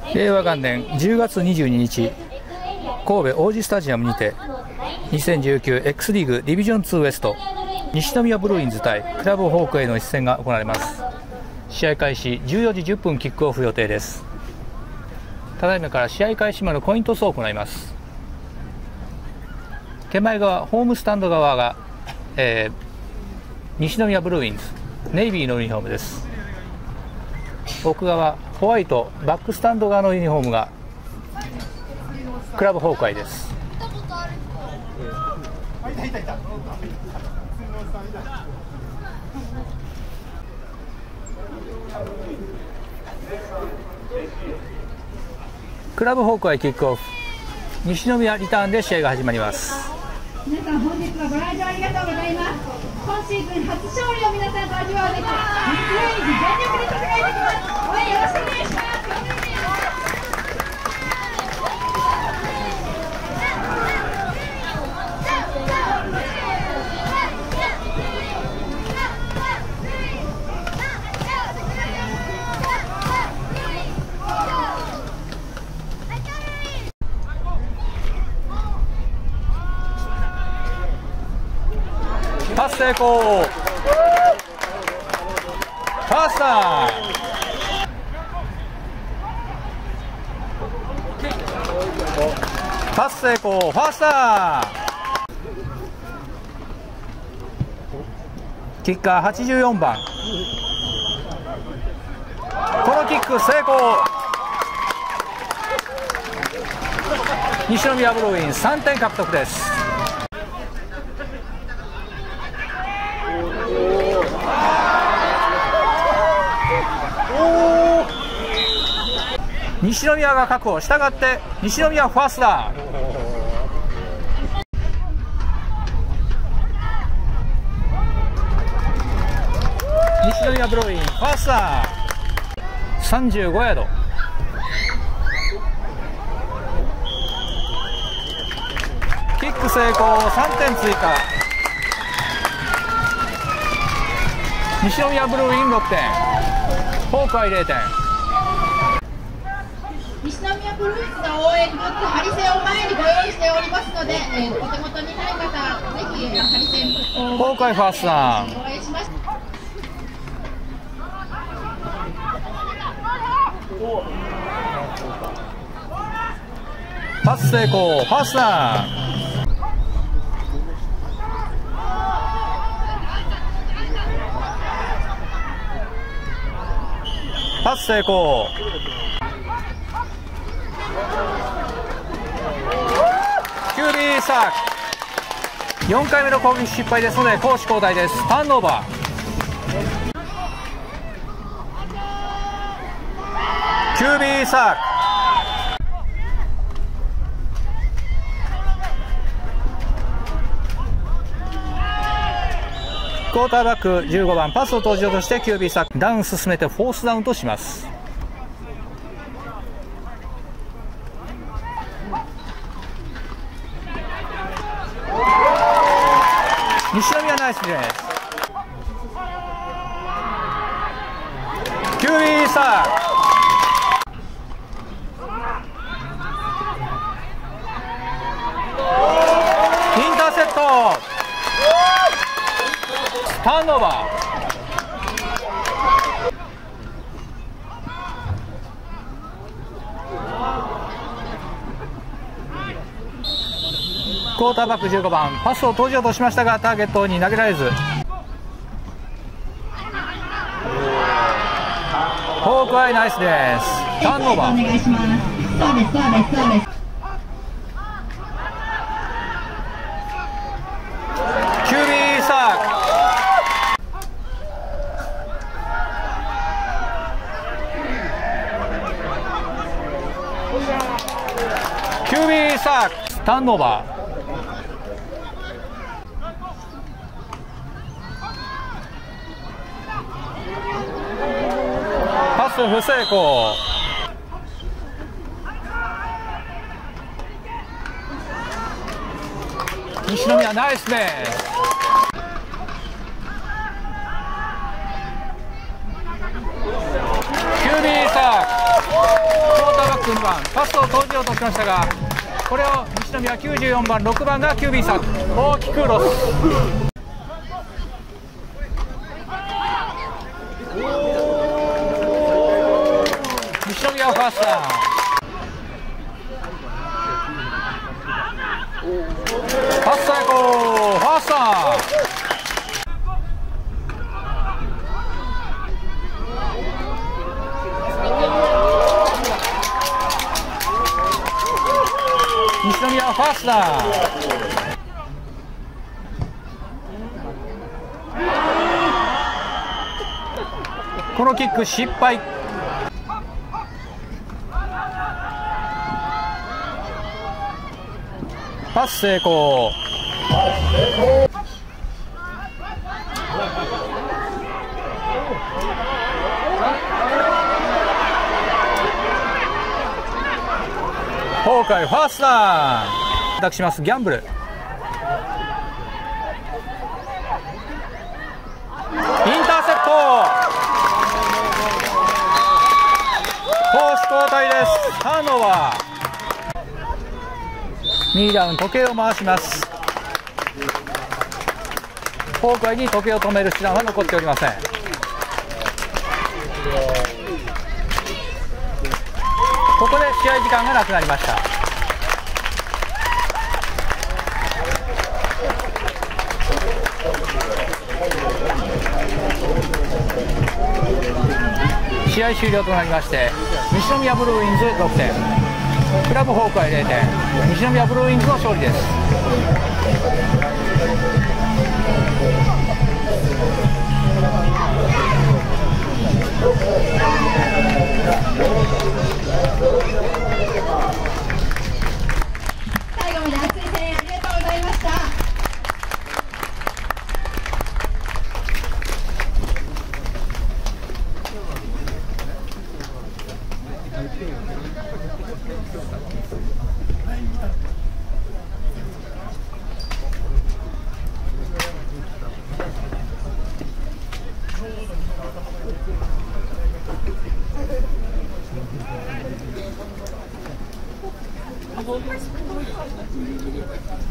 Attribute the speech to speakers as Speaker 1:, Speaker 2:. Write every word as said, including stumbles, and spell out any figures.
Speaker 1: れいわ元年じゅうがつにじゅうににち、神戸王子スタジアムにて にせんじゅうきゅうエックス リーグディビジョンツーウエスト西宮ブルーインズ対クラブホークへの一戦が行われます。試合開始じゅうよじじゅっぷんキックオフ予定です。ただいまから試合開始までのコイントスを行います。手前側ホームスタンド側が、えー、西宮ブルーインズネイビーのユニフォームです。奥側ホワイトバックスタンド側のユニフォームがクラブホークアイです。クラブホークアイキックオフ、西宮リターンで試合が始まります。
Speaker 2: 皆さん本日はご来場ありがとうございます。今シーズン初勝利を皆さんと味わうべくビッグウェイズ全力で戦いてきます。応援よろしくお願いします。
Speaker 1: パス成功。パスターパス成功。ファースターキッカーはちじゅうよんばん、このキック成功。西宮ブルーインさんてん獲得です。西宮が確保、したがって西宮ファーストダウン。西宮ブローインファーストダウンさんじゅうごヤード。キック成功、さんてん追加。西宮ブルーインろくてん、ホークアイゼロてん。
Speaker 2: 西宮ブルーインズの応援グッズハリセンを前にご用意しておりますので、えー、お手元にない方ぜひハリセンを
Speaker 1: ホークアイファーストダウン。
Speaker 2: 応援します。
Speaker 1: パス成功、ファーストダウン。パス成功。キュービーサーク。よんかいめの攻撃失敗ですので攻守交代です。ターンオーバー。キュービーサーク。クォーターバックじゅうごばん、パスを投じようとしてキュービーサーク。ダウン進めてフォースダウンとします。西宮ナイスです。キュービーサーク。インターセプト。ターンオーバー。クォーターバックじゅうごばん、パスを投じようとしましたがターゲットに投げられず。ホークアイナイスです。ターンオーバー。
Speaker 2: お願いします。そうですそうですそうです。
Speaker 1: キュービーサーク。キュービーサーク。ターンオーバー。パス不成功。西宮ナイスです。キュービーサーク。クォーターバックさんパスを投じようとしましたが、これを西宮きゅうじゅうよんばんろくばんがキュービーサーク、大きくロス。西宮ファースター、パス最高、ファースター。西宮ファースター、このキック失敗。パス成功。崩壊ファースター、選択しますギャンブル。インターセプト、攻守交代です。ターンオーバー。にダウン、時計を回します。ホークアイに時計を止める手段は残っておりません。ここで試合時間がなくなりました。試合終了となりまして、西宮ブルーウィンズろくてん、クラブホークアイゼロてん、西宮ブルーウィンズの勝利です。
Speaker 2: 最後まで熱い声援ありがとうございました。
Speaker 3: Of course.